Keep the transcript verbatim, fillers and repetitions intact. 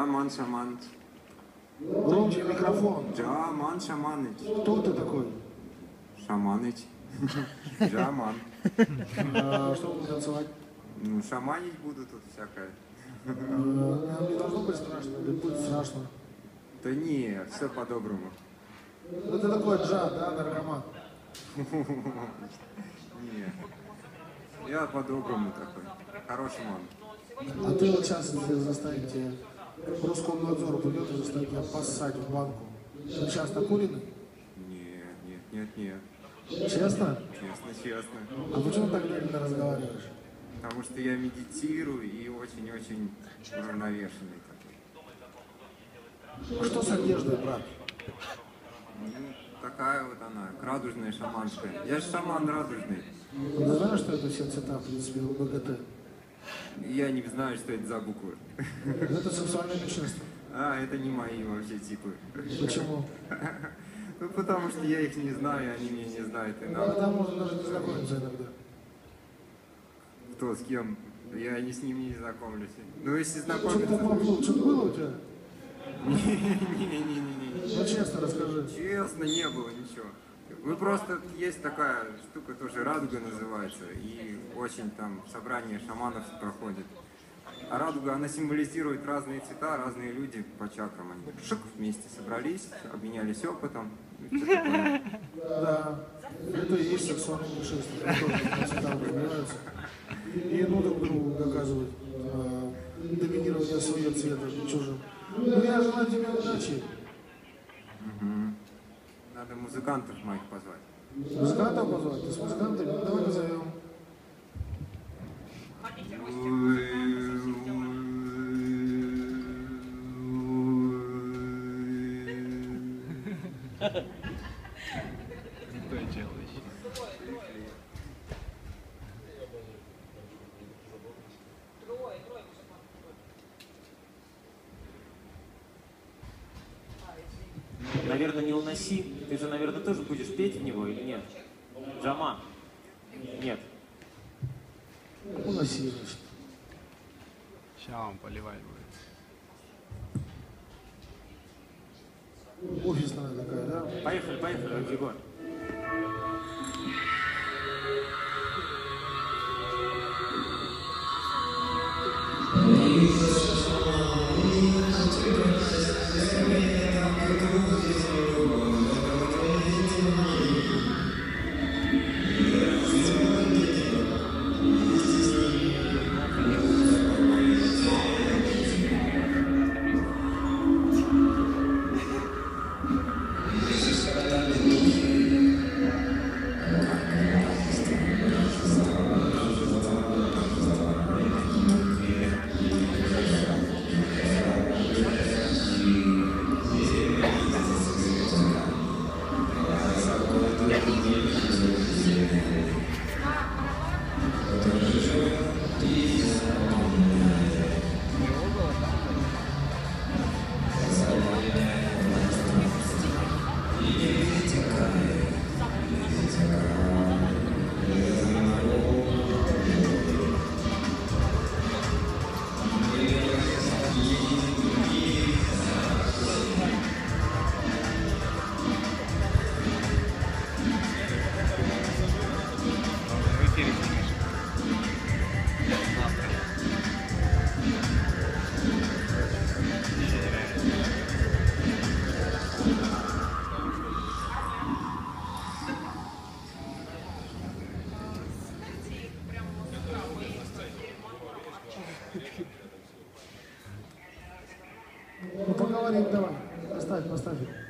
Джаман Шаман. Громче микрофон. Джаман Шаманыч. Кто ты такой? Шаманыч. Джаман. А, что будем танцевать? Ну, шаманить буду тут всякое. А, не должно быть страшно, или будет страшно? Да не, все по-доброму. Ну ты такой джад, да, наркоман? Не, я по-доброму такой. Хороший ман. А ты вот сейчас, если заставить тебя, Роскомнадзор придет и заставит тебя поссать в банку. Ты сейчас накуренный? Нет, нет, нет, нет. Честно? Честно, честно. А почему так медленно разговариваешь? Потому что я медитирую и очень-очень уравновешенный такой. А что с одеждой, брат? Ну, такая вот она, радужная, шаманская. Я же шаман радужный. Ты знаешь, что это все цвета, в принципе, в БГТ? Я не знаю, что это за буквы. Это сексуальное меньшинство. А, это не мои вообще типы. Почему? Ну, потому что я их не знаю, они меня не знают. И Ну, нам... тогда можно даже не знакомиться иногда. Кто, с кем? Я ни с ним не знакомлюсь. Ну, если Что-то знакомиться... поплыл, что-то было у тебя? Не-не-не-не. Ну, честно расскажи. Честно, не было ничего. Вы просто, есть такая штука, тоже радуга называется, и очень там собрание шаманов проходит. А радуга, она символизирует разные цвета, разные люди по чакрам. Они шик, вместе собрались, обменялись опытом. Да, это и есть сексуальное меньшинство, которые цветам разбираются. И ну друг другу доказывают э, доминирование своего цвета чужим. Ну я желаю тебе удачи. Угу. Надо музыкантов моих позвать. Музыкантов позвать? Ты с музыкантами? Ну, давай назовем. Что делаешь? Наверное, не уноси. Ты же, наверное, тоже будешь петь в него или нет? Джаман? Нет. Уноси, значит. Сейчас он поливать будет. Офисная такая, да? Поехали, поехали, Егор. Ну поговорим давай. Поставь, поставь.